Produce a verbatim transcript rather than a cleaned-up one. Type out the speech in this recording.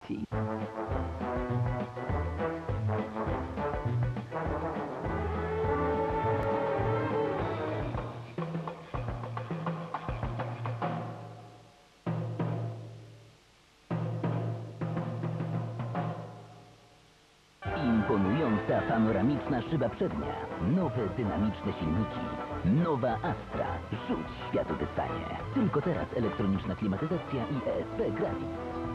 klimatyzacji. Imponująca panoramiczna szyba przednia, nowe dynamiczne silniki, nowa Astra. Rzuć świat o dystanie. Tylko teraz elektroniczna klimatyzacja i E S P gratis.